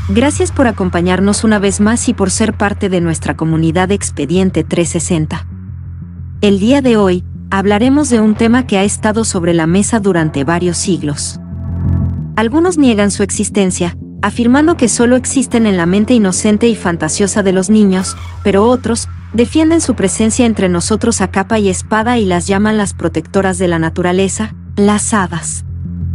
Gracias por acompañarnos una vez más y por ser parte de nuestra comunidad Expediente 360. El día de hoy, hablaremos de un tema que ha estado sobre la mesa durante varios siglos. Algunos niegan su existencia, afirmando que solo existen en la mente inocente y fantasiosa de los niños, pero otros defienden su presencia entre nosotros a capa y espada y las llaman las protectoras de la naturaleza, las hadas.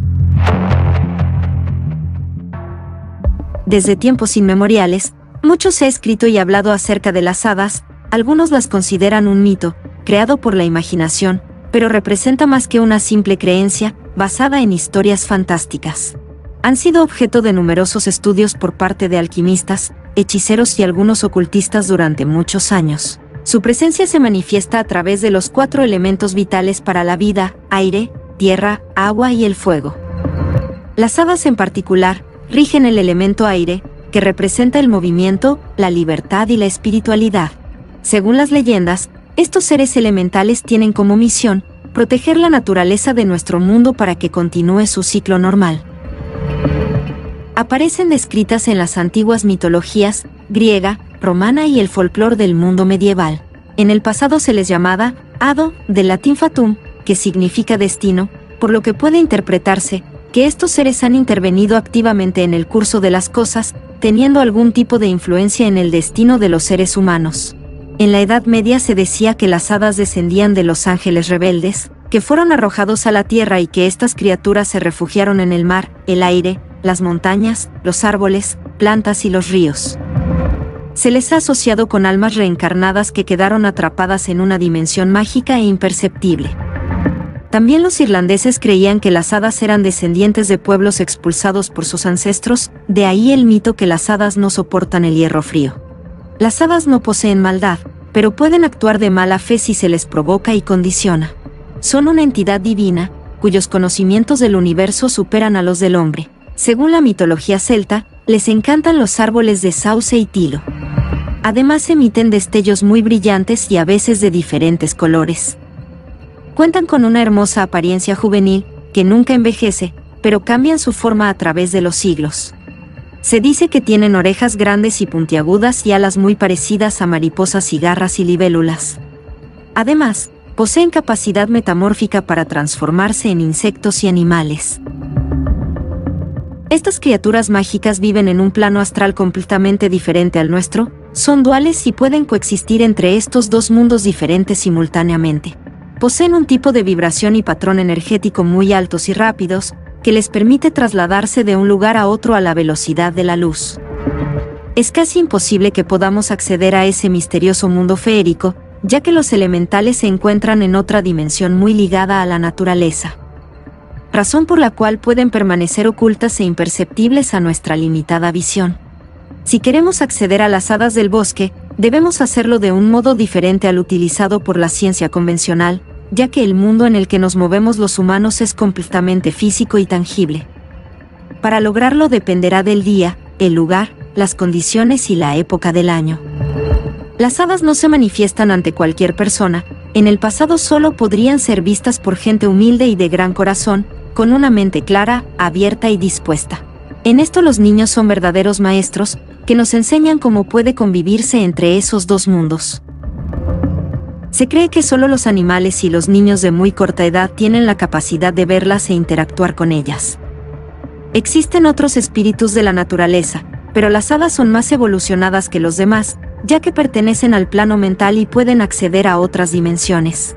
Desde tiempos inmemoriales, mucho se ha escrito y hablado acerca de las hadas. Algunos las consideran un mito, creado por la imaginación, pero representa más que una simple creencia, basada en historias fantásticas. Han sido objeto de numerosos estudios por parte de alquimistas, hechiceros y algunos ocultistas durante muchos años. Su presencia se manifiesta a través de los 4 elementos vitales para la vida: aire, tierra, agua y el fuego. Las hadas en particular rigen el elemento aire, que representa el movimiento, la libertad y la espiritualidad. Según las leyendas, estos seres elementales tienen como misión proteger la naturaleza de nuestro mundo para que continúe su ciclo normal. Aparecen descritas en las antiguas mitologías griega, romana y el folclore del mundo medieval. En el pasado se les llamaba hado, del latín fatum, que significa destino, por lo que puede interpretarse que estos seres han intervenido activamente en el curso de las cosas, teniendo algún tipo de influencia en el destino de los seres humanos. En la Edad Media se decía que las hadas descendían de los ángeles rebeldes, que fueron arrojados a la tierra y que estas criaturas se refugiaron en el mar, el aire, las montañas, los árboles, plantas y los ríos. Se les ha asociado con almas reencarnadas que quedaron atrapadas en una dimensión mágica e imperceptible. También los irlandeses creían que las hadas eran descendientes de pueblos expulsados por sus ancestros, de ahí el mito que las hadas no soportan el hierro frío. Las hadas no poseen maldad, pero pueden actuar de mala fe si se les provoca y condiciona. Son una entidad divina, cuyos conocimientos del universo superan a los del hombre. Según la mitología celta, les encantan los árboles de sauce y tilo. Además emiten destellos muy brillantes y a veces de diferentes colores. Cuentan con una hermosa apariencia juvenil, que nunca envejece, pero cambian su forma a través de los siglos. Se dice que tienen orejas grandes y puntiagudas y alas muy parecidas a mariposas y garras y libélulas. Además, poseen capacidad metamórfica para transformarse en insectos y animales. Estas criaturas mágicas viven en un plano astral completamente diferente al nuestro, son duales y pueden coexistir entre estos dos mundos diferentes simultáneamente. Poseen un tipo de vibración y patrón energético muy altos y rápidos, que les permite trasladarse de un lugar a otro a la velocidad de la luz. Es casi imposible que podamos acceder a ese misterioso mundo feérico, ya que los elementales se encuentran en otra dimensión muy ligada a la naturaleza. Razón por la cual pueden permanecer ocultas e imperceptibles a nuestra limitada visión. Si queremos acceder a las hadas del bosque, debemos hacerlo de un modo diferente al utilizado por la ciencia convencional, ya que el mundo en el que nos movemos los humanos es completamente físico y tangible. Para lograrlo dependerá del día, el lugar, las condiciones y la época del año. Las hadas no se manifiestan ante cualquier persona. En el pasado solo podrían ser vistas por gente humilde y de gran corazón, con una mente clara, abierta y dispuesta. En esto los niños son verdaderos maestros, que nos enseñan cómo puede convivirse entre esos dos mundos. Se cree que solo los animales y los niños de muy corta edad tienen la capacidad de verlas e interactuar con ellas. Existen otros espíritus de la naturaleza, pero las hadas son más evolucionadas que los demás, ya que pertenecen al plano mental y pueden acceder a otras dimensiones.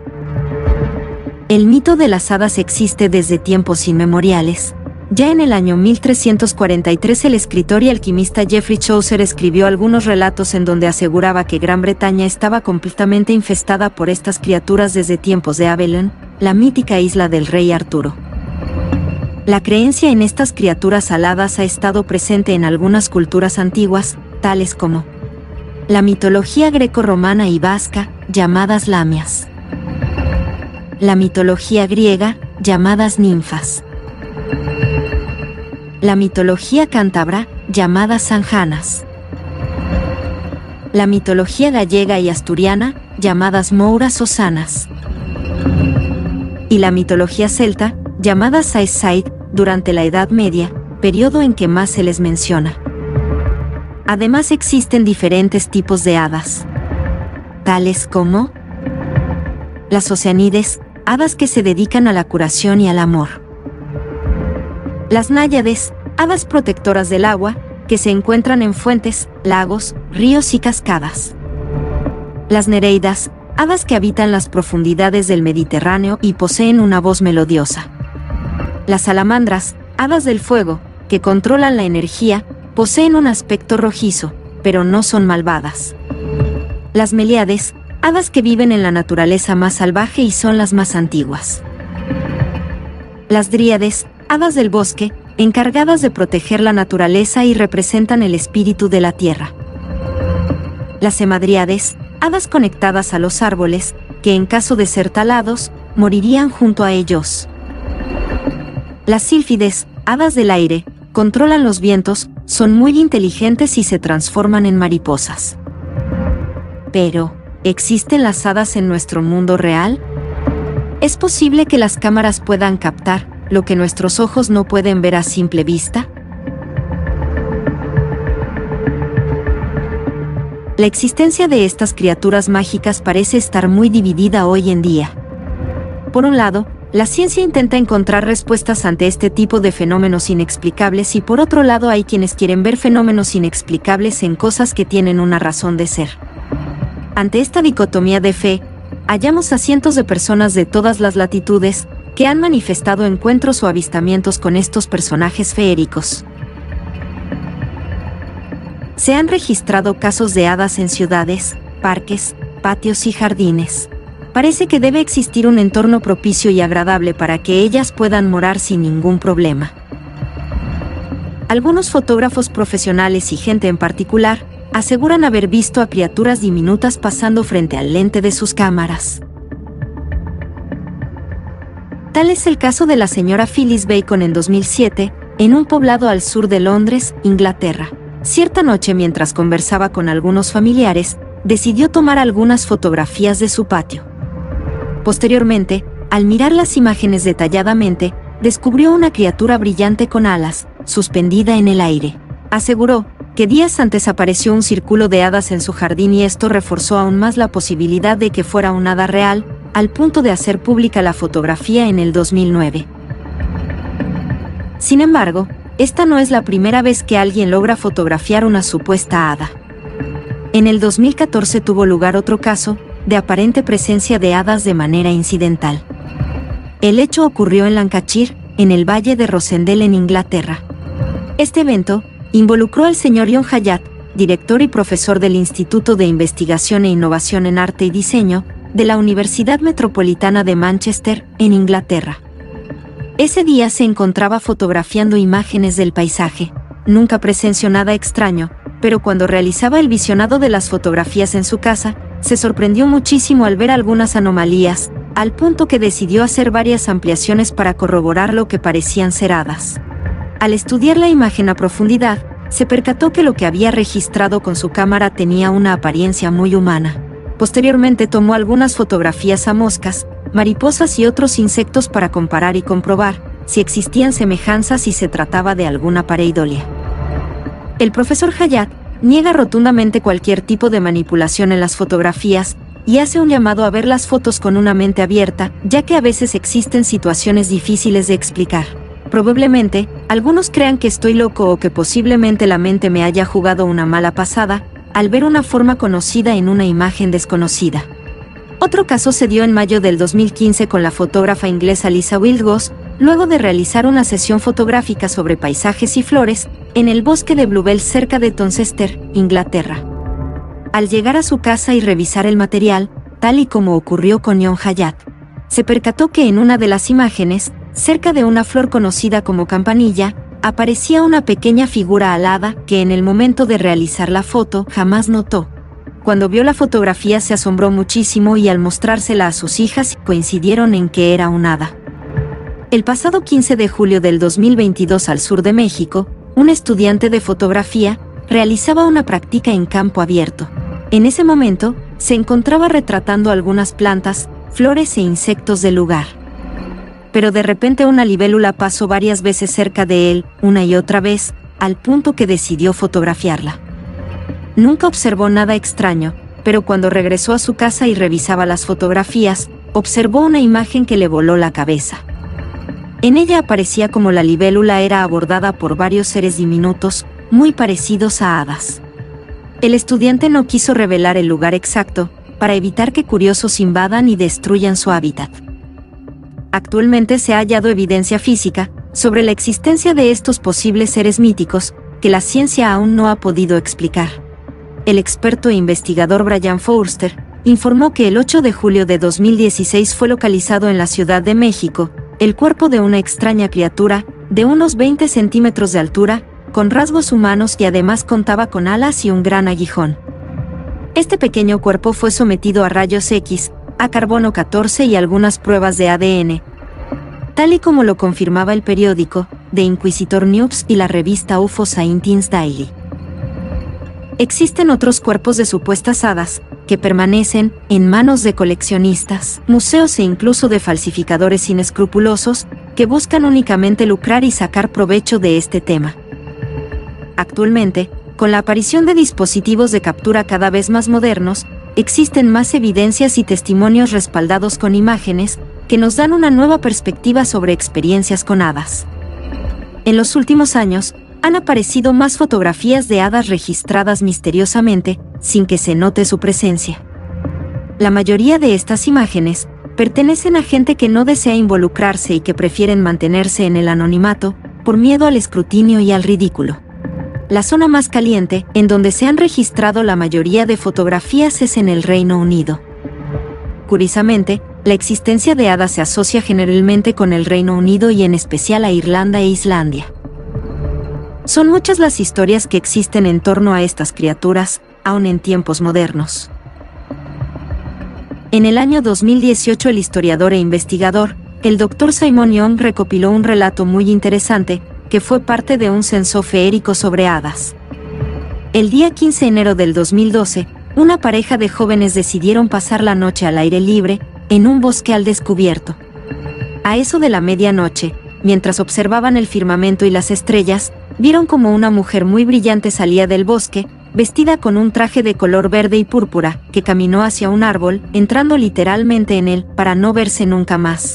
El mito de las hadas existe desde tiempos inmemoriales. Ya en el año 1343 el escritor y alquimista Geoffrey Chaucer escribió algunos relatos en donde aseguraba que Gran Bretaña estaba completamente infestada por estas criaturas desde tiempos de Avalon, la mítica isla del rey Arturo. La creencia en estas criaturas aladas ha estado presente en algunas culturas antiguas, tales como la mitología greco-romana y vasca, llamadas lamias. La mitología griega, llamadas ninfas. La mitología cántabra, llamadas sanjanas. La mitología gallega y asturiana, llamadas mouras o sanas. Y la mitología celta, llamadas Aes Sedai, durante la Edad Media, periodo en que más se les menciona. Además existen diferentes tipos de hadas, tales como las oceánides, hadas que se dedican a la curación y al amor. Las náyades, hadas protectoras del agua, que se encuentran en fuentes, lagos, ríos y cascadas. Las nereidas, hadas que habitan las profundidades del Mediterráneo y poseen una voz melodiosa. Las salamandras, hadas del fuego, que controlan la energía, poseen un aspecto rojizo, pero no son malvadas. Las meliades, hadas que viven en la naturaleza más salvaje y son las más antiguas. Las dríades, hadas del bosque, encargadas de proteger la naturaleza y representan el espíritu de la tierra. Las hemadríades, hadas conectadas a los árboles, que en caso de ser talados, morirían junto a ellos. Las sílfides, hadas del aire, controlan los vientos, son muy inteligentes y se transforman en mariposas. Pero, ¿existen las hadas en nuestro mundo real? ¿Es posible que las cámaras puedan captar lo que nuestros ojos no pueden ver a simple vista? La existencia de estas criaturas mágicas parece estar muy dividida hoy en día. Por un lado, la ciencia intenta encontrar respuestas ante este tipo de fenómenos inexplicables y por otro lado hay quienes quieren ver fenómenos inexplicables en cosas que tienen una razón de ser. Ante esta dicotomía de fe, hallamos a cientos de personas de todas las latitudes que han manifestado encuentros o avistamientos con estos personajes feéricos. Se han registrado casos de hadas en ciudades, parques, patios y jardines. Parece que debe existir un entorno propicio y agradable para que ellas puedan morar sin ningún problema. Algunos fotógrafos profesionales y gente en particular aseguran haber visto a criaturas diminutas pasando frente al lente de sus cámaras. Tal es el caso de la señora Phyllis Bacon en 2007, en un poblado al sur de Londres, Inglaterra. Cierta noche, mientras conversaba con algunos familiares, decidió tomar algunas fotografías de su patio. Posteriormente, al mirar las imágenes detalladamente, descubrió una criatura brillante con alas, suspendida en el aire. Aseguró que días antes apareció un círculo de hadas en su jardín y esto reforzó aún más la posibilidad de que fuera un hada real, al punto de hacer pública la fotografía en el 2009. Sin embargo, esta no es la primera vez que alguien logra fotografiar una supuesta hada. En el 2014 tuvo lugar otro caso de aparente presencia de hadas de manera incidental. El hecho ocurrió en Lancashire, en el Valle de Rosendale en Inglaterra. Este evento involucró al señor John Hayat, director y profesor del Instituto de Investigación e Innovación en Arte y Diseño de la Universidad Metropolitana de Manchester, en Inglaterra. Ese día se encontraba fotografiando imágenes del paisaje. Nunca presenció nada extraño, pero cuando realizaba el visionado de las fotografías en su casa, se sorprendió muchísimo al ver algunas anomalías, al punto que decidió hacer varias ampliaciones para corroborar lo que parecían ser hadas. Al estudiar la imagen a profundidad, se percató que lo que había registrado con su cámara tenía una apariencia muy humana. Posteriormente tomó algunas fotografías a moscas, mariposas y otros insectos para comparar y comprobar si existían semejanzas y se trataba de alguna pareidolia. El profesor Hayat niega rotundamente cualquier tipo de manipulación en las fotografías y hace un llamado a ver las fotos con una mente abierta, ya que a veces existen situaciones difíciles de explicar. Probablemente, algunos crean que estoy loco o que posiblemente la mente me haya jugado una mala pasada al ver una forma conocida en una imagen desconocida. Otro caso se dio en mayo del 2015 con la fotógrafa inglesa Lisa Wildgoss, luego de realizar una sesión fotográfica sobre paisajes y flores en el bosque de Bluebell cerca de Tonsester, Inglaterra. Al llegar a su casa y revisar el material, tal y como ocurrió con John Hayat, se percató que en una de las imágenes, cerca de una flor conocida como campanilla, aparecía una pequeña figura alada que en el momento de realizar la foto jamás notó. Cuando vio la fotografía se asombró muchísimo y al mostrársela a sus hijas coincidieron en que era un hada. El pasado 15 de julio del 2022 al sur de México, un estudiante de fotografía realizaba una práctica en campo abierto. En ese momento, se encontraba retratando algunas plantas, flores e insectos del lugar. Pero de repente una libélula pasó varias veces cerca de él, una y otra vez, al punto que decidió fotografiarla. nunca observó nada extraño, pero cuando regresó a su casa y revisaba las fotografías, observó una imagen que le voló la cabeza. En ella aparecía como la libélula era abordada por varios seres diminutos, muy parecidos a hadas. El estudiante no quiso revelar el lugar exacto, para evitar que curiosos invadan y destruyan su hábitat. Actualmente se ha hallado evidencia física sobre la existencia de estos posibles seres míticos, que la ciencia aún no ha podido explicar. El experto e investigador Brian Foerster informó que el 8 de julio de 2016 fue localizado en la Ciudad de México el cuerpo de una extraña criatura, de unos 20 centímetros de altura, con rasgos humanos y además contaba con alas y un gran aguijón. Este pequeño cuerpo fue sometido a rayos X, a carbono 14 y algunas pruebas de ADN, tal y como lo confirmaba el periódico The Inquisitor News y la revista UFO Scientist Daily. Existen otros cuerpos de supuestas hadas, que permanecen en manos de coleccionistas, museos e incluso de falsificadores inescrupulosos, que buscan únicamente lucrar y sacar provecho de este tema. Actualmente, con la aparición de dispositivos de captura cada vez más modernos, existen más evidencias y testimonios respaldados con imágenes, que nos dan una nueva perspectiva sobre experiencias con hadas. En los últimos años, han aparecido más fotografías de hadas registradas misteriosamente, sin que se note su presencia. La mayoría de estas imágenes pertenecen a gente que no desea involucrarse y que prefieren mantenerse en el anonimato, por miedo al escrutinio y al ridículo. La zona más caliente, en donde se han registrado la mayoría de fotografías, es en el Reino Unido. Curiosamente, la existencia de hadas se asocia generalmente con el Reino Unido y en especial a Irlanda e Islandia. Son muchas las historias que existen en torno a estas criaturas, aun en tiempos modernos. En el año 2018 el historiador e investigador, el Dr. Simon Young recopiló un relato muy interesante, que fue parte de un censo feérico sobre hadas. El día 15 de enero del 2012, una pareja de jóvenes decidieron pasar la noche al aire libre, en un bosque al descubierto. A eso de la medianoche, mientras observaban el firmamento y las estrellas, vieron como una mujer muy brillante salía del bosque, vestida con un traje de color verde y púrpura, que caminó hacia un árbol, entrando literalmente en él, para no verse nunca más.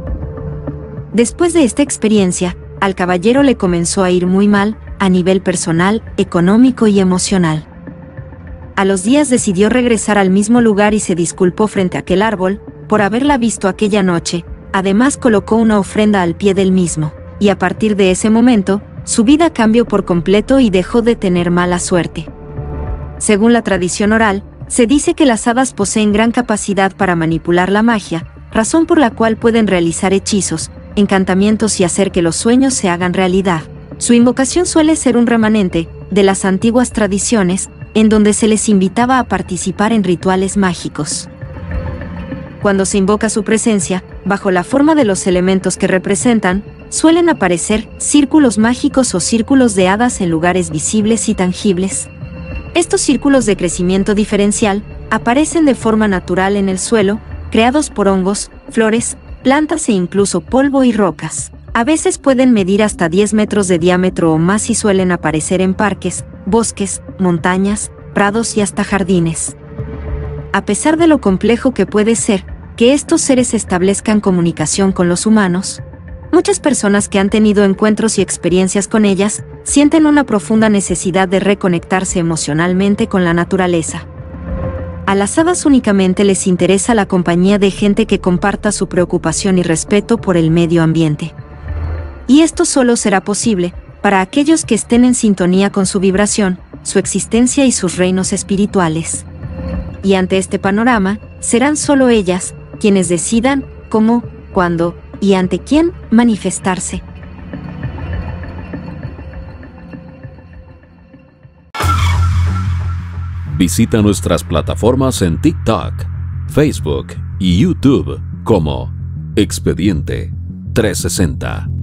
Después de esta experiencia, al caballero le comenzó a ir muy mal, a nivel personal, económico y emocional. A los días decidió regresar al mismo lugar y se disculpó frente a aquel árbol, por haberla visto aquella noche. Además colocó una ofrenda al pie del mismo, y a partir de ese momento, su vida cambió por completo y dejó de tener mala suerte. Según la tradición oral, se dice que las hadas poseen gran capacidad para manipular la magia, razón por la cual pueden realizar hechizos, encantamientos y hacer que los sueños se hagan realidad. Su invocación suele ser un remanente de las antiguas tradiciones, en donde se les invitaba a participar en rituales mágicos. Cuando se invoca su presencia, bajo la forma de los elementos que representan, suelen aparecer círculos mágicos o círculos de hadas en lugares visibles y tangibles. Estos círculos de crecimiento diferencial aparecen de forma natural en el suelo, creados por hongos, flores, plantas e incluso polvo y rocas. A veces pueden medir hasta 10 metros de diámetro o más y suelen aparecer en parques, bosques, montañas, prados y hasta jardines. A pesar de lo complejo que puede ser que estos seres establezcan comunicación con los humanos, muchas personas que han tenido encuentros y experiencias con ellas sienten una profunda necesidad de reconectarse emocionalmente con la naturaleza. A las hadas únicamente les interesa la compañía de gente que comparta su preocupación y respeto por el medio ambiente. Y esto solo será posible para aquellos que estén en sintonía con su vibración, su existencia y sus reinos espirituales. Y ante este panorama, serán solo ellas quienes decidan cómo, cuándo y ante quién manifestarse. Visita nuestras plataformas en TikTok, Facebook y YouTube como Expediente 360.